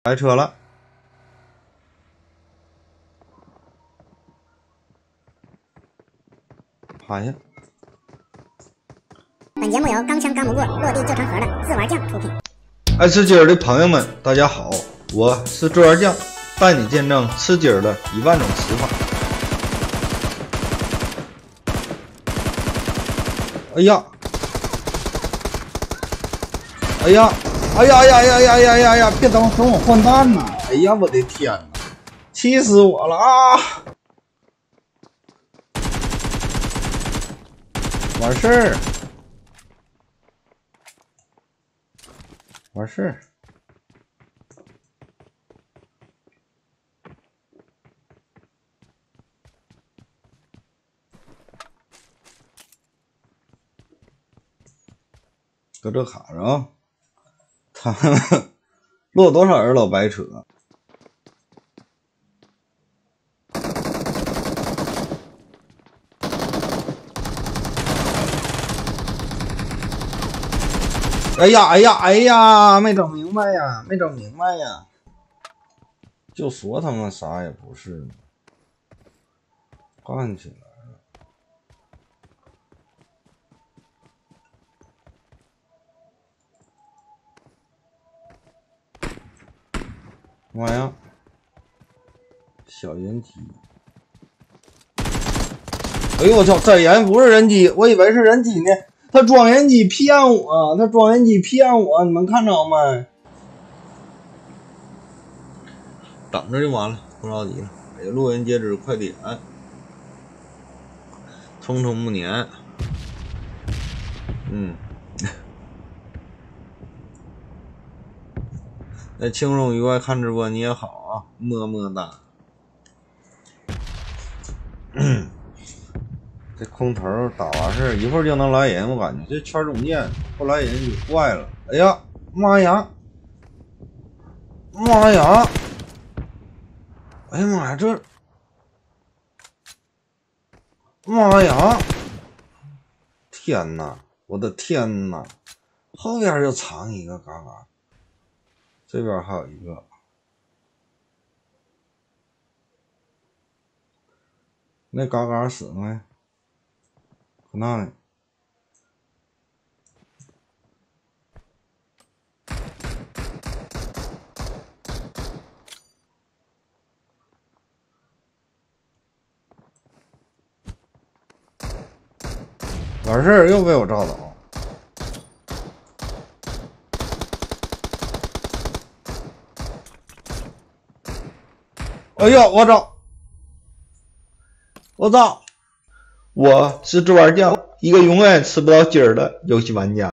开车了。趴下。 本节目由钢枪钢不过落地就成盒的自玩酱出品。 爱吃鸡儿的朋友们，大家好，我是自玩酱，带你见证吃鸡儿的10000种吃法。哎呀！哎呀！哎呀呀呀呀呀呀呀！别等我换弹呐！哎呀，我的天呐，气死我了啊！完事儿，完事儿。搁这卡着啊，他落多少人老白扯。哎呀哎呀哎呀，没整明白呀，没整明白呀，就说他们啥也不是，干起来了。妈呀，小人机！哎呦我操，真人不是人机，我以为是人机呢。他装人机骗我，他装人机骗我，你们看着没？等着就完了，不着急了。哎呀，路人截止，快点！匆匆不年。那轻松愉快看直播你也好啊，么么哒。这空投打完事一会儿就能来人，我感觉这圈中剑不来人就坏了。哎呀妈呀！妈呀！哎呀妈呀，这妈呀！天哪，我的天哪！后边就藏一个嘎嘎，这边还有一个。那嘎嘎死没？可那呢？完事儿又被我照倒。哎呦，我操！我操！我是自玩酱，一个永远吃不到鸡儿的游戏玩家。